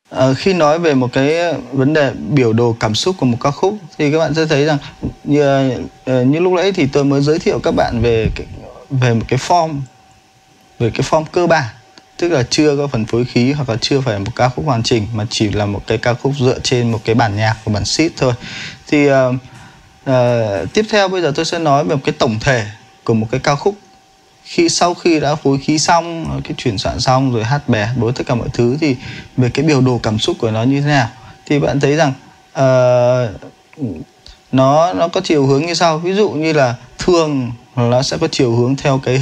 Khi nói về một cái vấn đề biểu đồ cảm xúc của một ca khúc thì các bạn sẽ thấy rằng như lúc nãy thì tôi mới giới thiệu các bạn về một cái form, về cái form cơ bản, tức là chưa có phần phối khí hoặc là chưa phải một ca khúc hoàn chỉnh mà chỉ là một cái ca khúc dựa trên một cái bản nhạc của bản sheet thôi. Thì tiếp theo bây giờ tôi sẽ nói về một cái tổng thể của một cái ca khúc. Sau khi đã phối khí xong, cái chuyển soạn xong rồi hát bè đối tất cả mọi thứ thì về cái biểu đồ cảm xúc của nó như thế nào thì bạn thấy rằng nó có chiều hướng như sau. Ví dụ như là thường nó sẽ có chiều hướng theo cái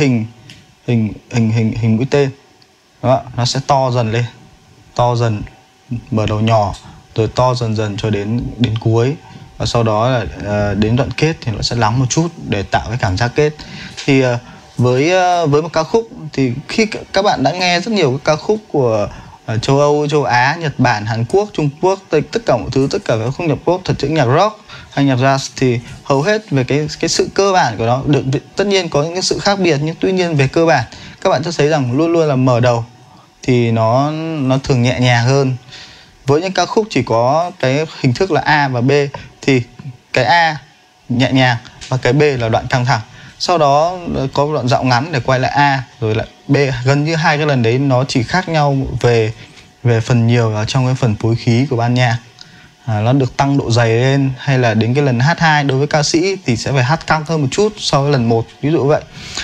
hình mũi tên. Đó, nó sẽ to dần lên, to dần, mở đầu nhỏ rồi to dần dần cho đến cuối, và sau đó là đến đoạn kết thì nó sẽ lắng một chút để tạo cái cảm giác kết. Thì với một ca khúc thì khi các bạn đã nghe rất nhiều các ca khúc của châu Âu, châu Á, Nhật Bản, Hàn Quốc, Trung Quốc, tất cả mọi thứ, tất cả các khúc nhạc pop, thật chữ nhạc rock hay nhạc jazz thì hầu hết về cái sự cơ bản của nó được, tất nhiên có những cái sự khác biệt, nhưng tuy nhiên về cơ bản các bạn sẽ thấy rằng luôn luôn là mở đầu thì nó thường nhẹ nhàng hơn. Với những ca khúc chỉ có cái hình thức là A và B thì cái A nhẹ nhàng và cái B là đoạn căng thẳng. Sau đó có đoạn dạo ngắn để quay lại A rồi lại B. Gần như hai cái lần đấy nó chỉ khác nhau về phần nhiều ở trong cái phần phối khí của ban nhạc. Nó được tăng độ dày lên, hay là đến cái lần hát 2 đối với ca sĩ thì sẽ phải hát căng hơn một chút so với lần 1, ví dụ vậy.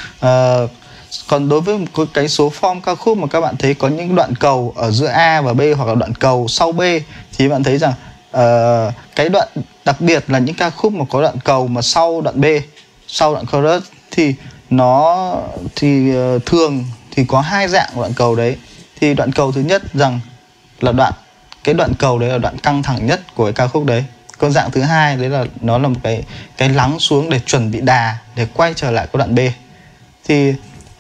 Còn đối với cái số form ca khúc mà các bạn thấy có những đoạn cầu ở giữa A và B hoặc là đoạn cầu sau B thì bạn thấy rằng cái đoạn, đặc biệt là những ca khúc mà có đoạn cầu mà sau đoạn B, sau đoạn chorus thì nó thường thì có hai dạng đoạn cầu đấy. Thì đoạn cầu thứ nhất rằng là cái đoạn cầu đấy là đoạn căng thẳng nhất của cái ca khúc đấy. Còn dạng thứ hai đấy là nó là một cái lắng xuống để chuẩn bị đà để quay trở lại cái đoạn B. Thì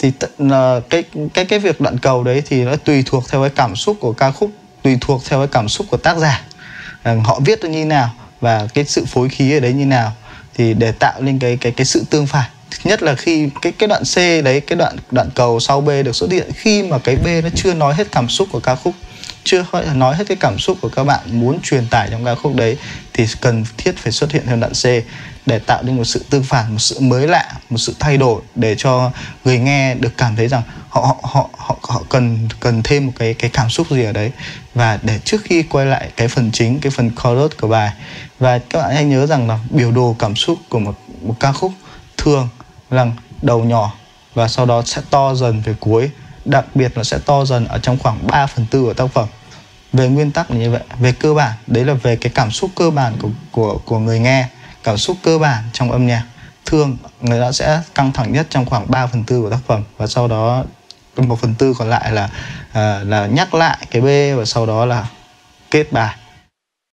cái việc đoạn cầu đấy thì nó tùy thuộc theo cái cảm xúc của ca khúc, tùy thuộc theo cái cảm xúc của tác giả, họ viết như nào và cái sự phối khí ở đấy như nào thì để tạo lên cái sự tương phản. Thứ nhất là khi cái đoạn C đấy, cái đoạn cầu sau B được xuất hiện khi mà cái B nó chưa nói hết cảm xúc của ca khúc, chưa nói hết cái cảm xúc của các bạn muốn truyền tải trong ca khúc đấy thì cần thiết phải xuất hiện theo đoạn C để tạo nên một sự tương phản, một sự mới lạ, một sự thay đổi để cho người nghe được cảm thấy rằng họ cần thêm một cái cảm xúc gì ở đấy, và để trước khi quay lại cái phần chính, cái phần chorus của bài. Và các bạn hãy nhớ rằng là biểu đồ cảm xúc của một ca khúc thường là đầu nhỏ và sau đó sẽ to dần về cuối, đặc biệt là sẽ to dần ở trong khoảng 3/4 của tác phẩm. Về nguyên tắc là như vậy. Về cơ bản, đấy là về cái cảm xúc cơ bản của người nghe, cảm xúc cơ bản trong âm nhạc. Thường người ta sẽ căng thẳng nhất trong khoảng 3/4 của tác phẩm, và sau đó 1/4 còn lại là nhắc lại cái B và sau đó là kết bài.